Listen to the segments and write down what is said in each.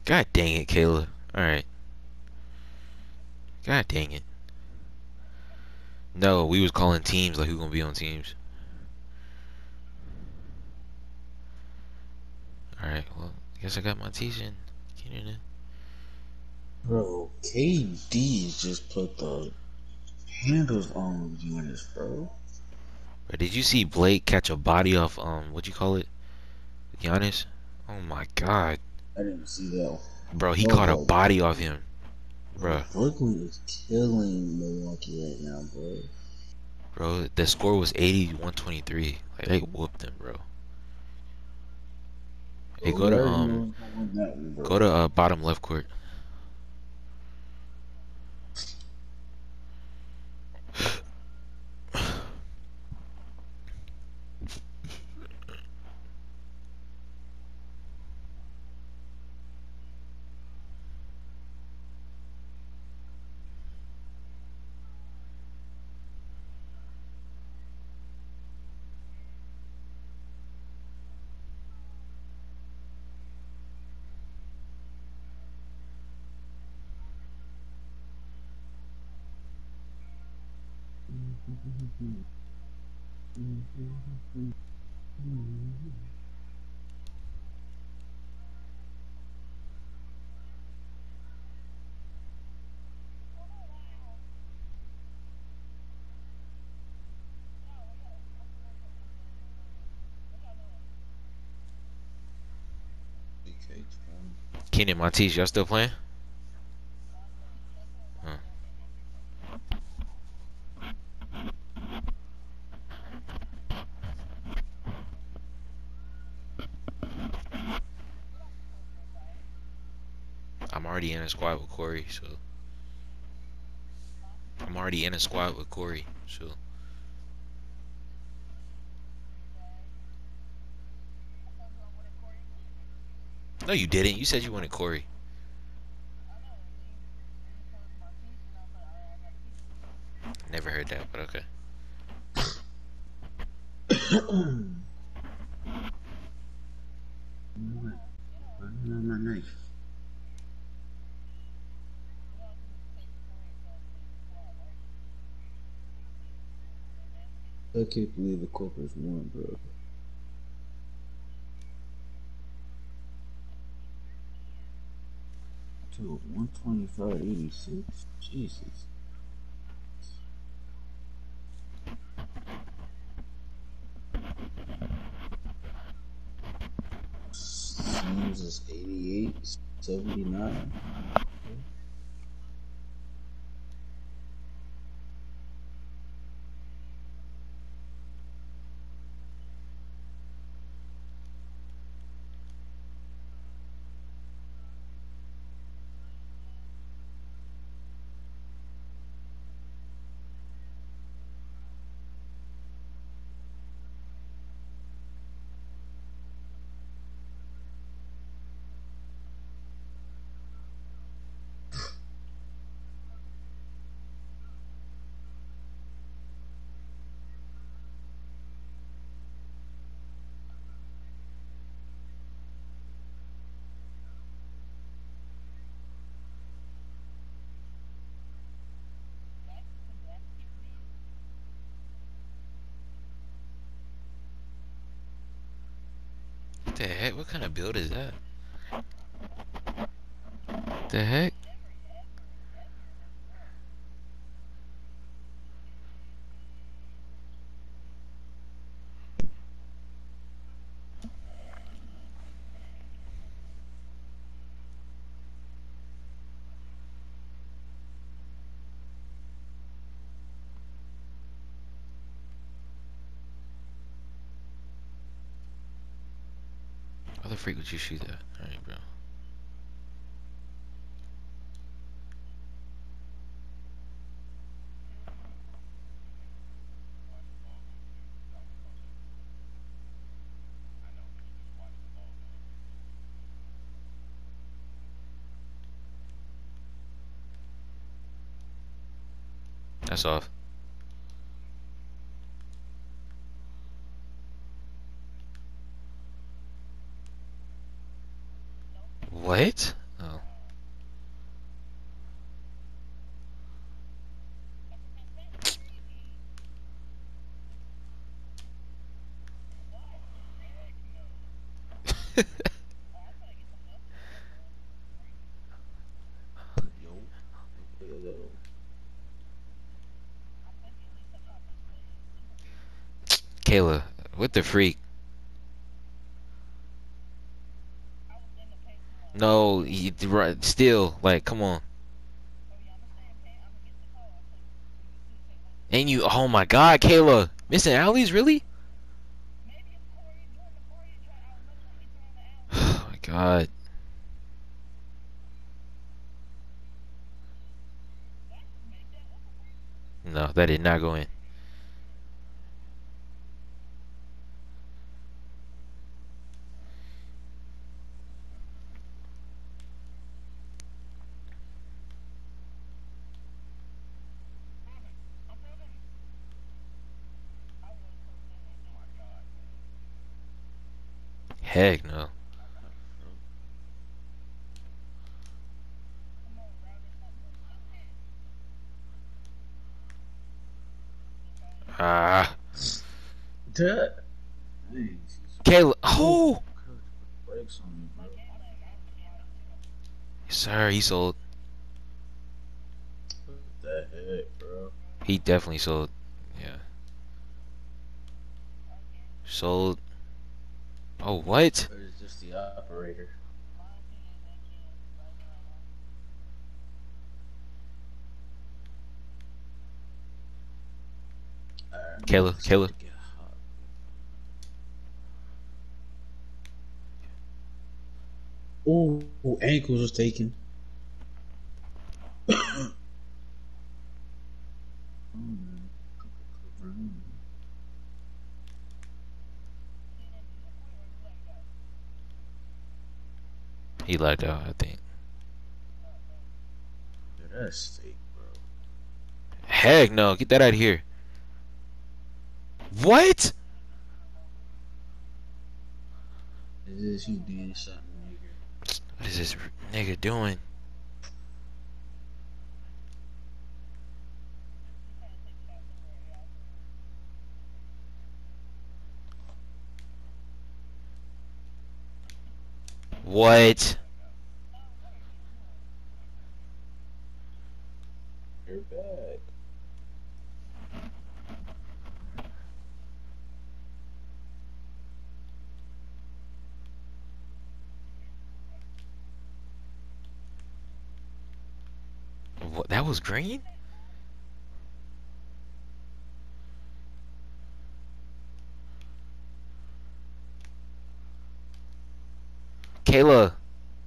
God dang it, Kayla. Alright. God dang it. No, we was calling teams like who gonna be on teams. Alright, well, I guess I got my teaching. Bro, KD just put the handles on Giannis, bro. Bro, did you see Blake catch a body off what you call it? Giannis? Oh my god. I didn't see that one. Bro, he Oh, caught a body off him. bro, Bro. Brooklyn is killing Milwaukee right now, bro. Bro, the score was 81-23. Like they whooped them, bro. Hey, But we already know who's gonna win that one, go bro. to bottom left court. Kenny Montes, y'all still playing? Huh. I'm already in a squad with Corey, so I'm already in a squad with Corey, so no, you didn't. You said you wanted Corey. Never heard that, but okay. My knife. I can't believe the Clippers won, bro. Dude, 125.86. Jesus. Suns is 88.79. What the heck? What kind of build is that? The heck? How the freak would you shoot that? Alright, bro. That's off. What? Kayla, what the freak? No, still, like, come on. And you, oh my God, Kayla, missing alleys, really? Oh my God. No, that did not go in. Heck no. Ah, That. Dang, Kayla. oh, Oh, coach put brakes on me, bro. sir, he sold. What the heck, bro? He definitely sold. Yeah, sold. Oh, what? Or is just the operator? Alright, man, Kayla, it's about Kayla. to get hot. Oh, ankles was taken. Oh, man. He lagged out, I think. Yeah, that's fake, bro. Heck no, get that out of here. What? Is this you did something, nigga? What is this nigga doing? What? You're back. What? That was green? Kayla,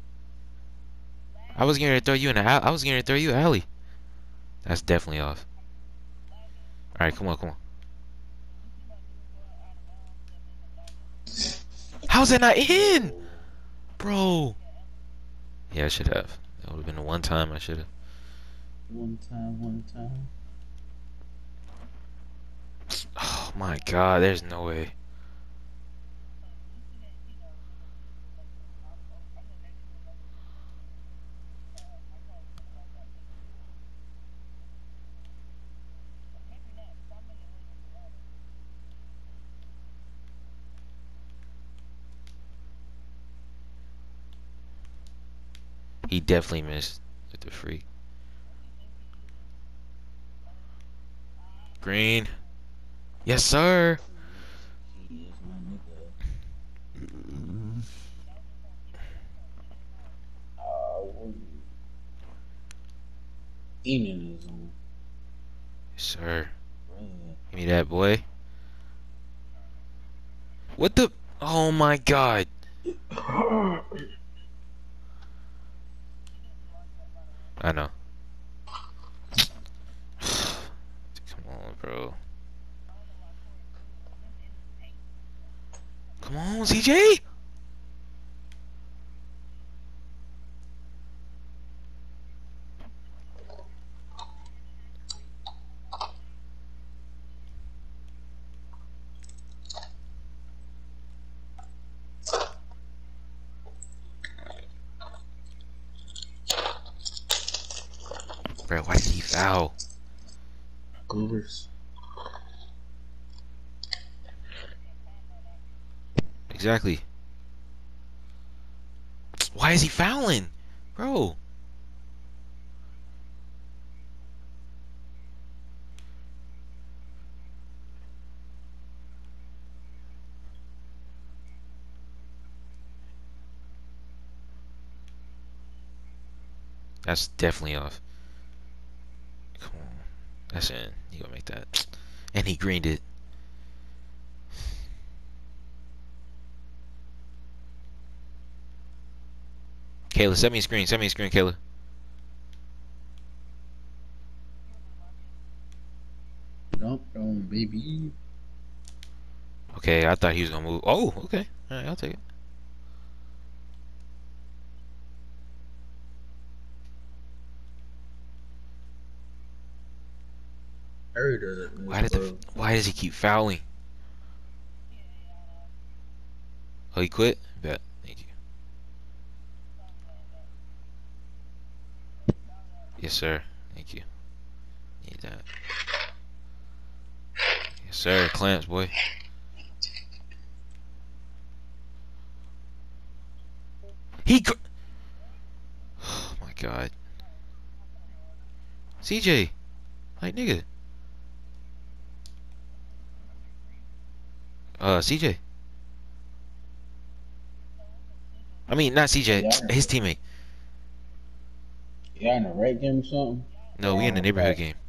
I was going to throw you in I was going to throw you alley. That's definitely off. All right, come on, come on. How's that not in, Bro. bro? Yeah, I should have. That would have been the one time I should have. One time, one time. Oh my God, there's no way. He definitely missed with the freak. Green. Yes, sir. He is my nigga. Oh, Enon is on. Yes, sir. Bro. Give me that, boy. What the? Oh my God. I know. Come on, bro. Come on, CJ. Bro, why did he foul? Goobers. Exactly. Why is he fouling? Bro. That's definitely off. Come on. That's in. You gonna make that. And he greened it. Kayla, send me a screen. Send me a screen, Kayla. Dumped on, baby. Okay, I thought he was gonna move. Oh, okay. All right, I'll take it. Hurry doesn't miss, bro. Why does he keep fouling? Oh, he quit? Bet. Thank you. Yes, sir. Thank you. Need that. Yes, sir. Clamps, boy. Oh my God. CJ. Like, nigga. CJ. I mean, not CJ. His teammate. Y'all in a rec game or something? No, we in the neighborhood game.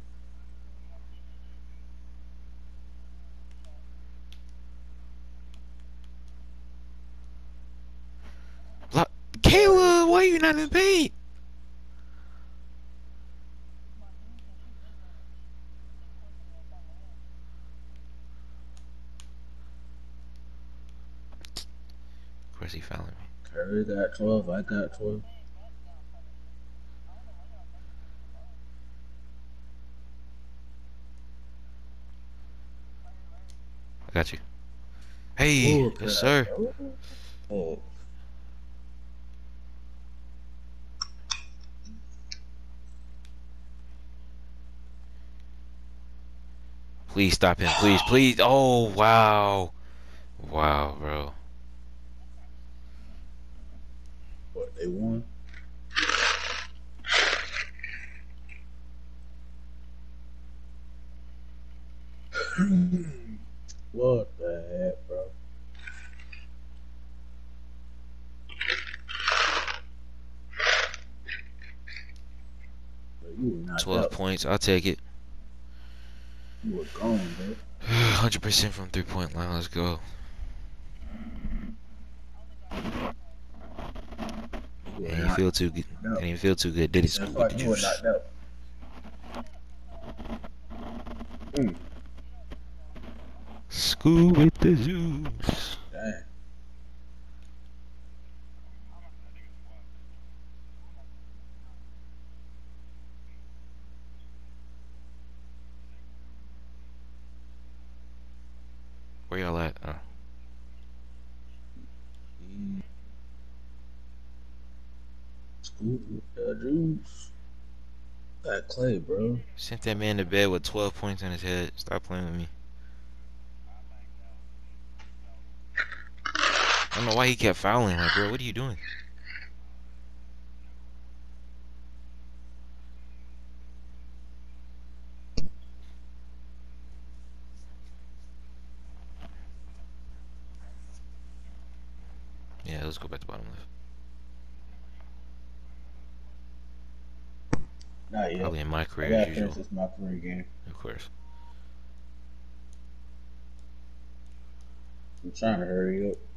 Kayla, why are you not in the paint? Of course he fouling me. Curry got 12. I got 12. I got you. Hey, Ooh, yes, sir. Oh. Please stop him. Please, please. Oh, wow. Wow, bro. What, they won? What the heck, bro? Bro, you were not 12 up. points. I'll take it. You were gone, bro. 100% from 3-point line. Let's go. Didn't even feel too good. Didn't even feel too good, did it? School with the You were juice. knocked out. School with the juice. Dang. Where y'all at? Oh. School with the juice. Got Clay, bro. Sent that man to bed with 12 points on his head. Stop playing with me. I don't know why he kept fouling. Like, bro, what are you doing? Yeah, let's go back to bottom left. Not yet. Probably in my I career gotta as usual. finish this my career game. Of course. I'm trying to hurry up.